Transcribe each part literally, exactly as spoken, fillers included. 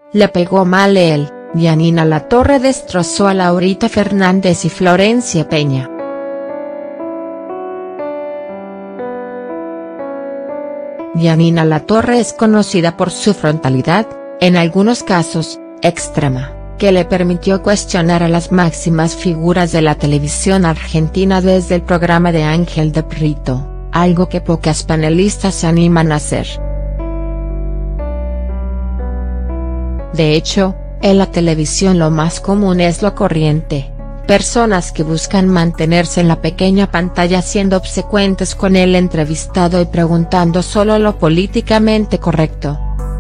Le pegó mal él. Yanina Latorre destrozó a Laurita Fernández y Florencia Peña. Yanina Latorre es conocida por su frontalidad, en algunos casos, extrema, que le permitió cuestionar a las máximas figuras de la televisión argentina desde el programa de Ángel de Brito, algo que pocas panelistas se animan a hacer. De hecho, en la televisión lo más común es lo corriente, personas que buscan mantenerse en la pequeña pantalla siendo obsecuentes con el entrevistado y preguntando solo lo políticamente correcto.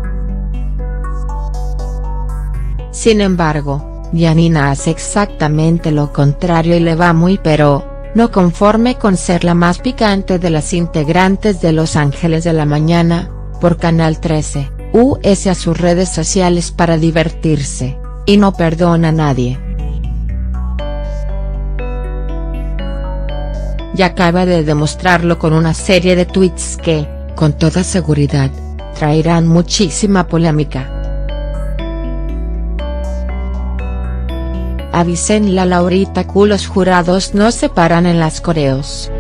Sin embargo, Yanina hace exactamente lo contrario y le va muy pero, no conforme con ser la más picante de las integrantes de Los Ángeles de la Mañana, por Canal trece, usa a sus redes sociales para divertirse, y no perdona a nadie. Y acaba de demostrarlo con una serie de tweets que, con toda seguridad, traerán muchísima polémica. Avísenle a Laurita que los jurados no se paran en las coreos.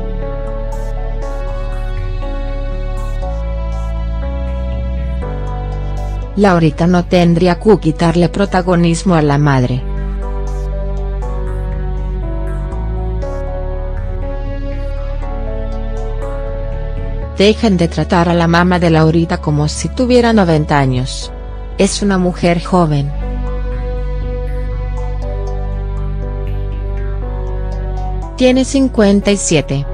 Laurita no tendría que quitarle protagonismo a la madre. Dejen de tratar a la mamá de Laurita como si tuviera noventa años. Es una mujer joven. Tiene cincuenta y siete.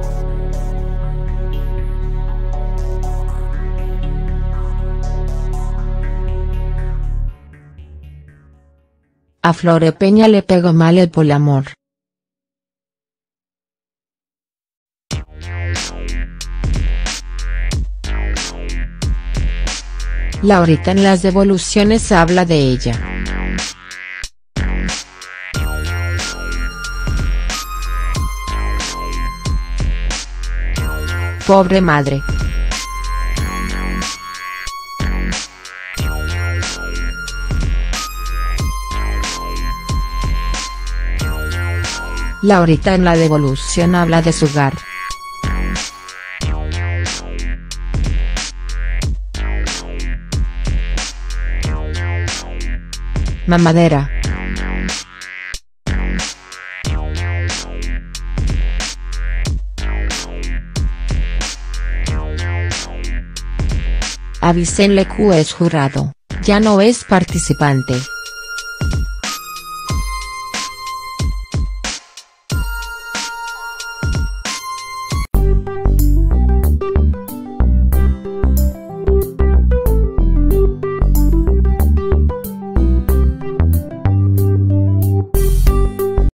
A Flore Peña le pegó mal el poliamor. Laurita en las devoluciones habla de ella. Pobre madre. Laurita en la devolución habla de su hogar. Mamadera. Avísenle que es jurado, ya no es participante.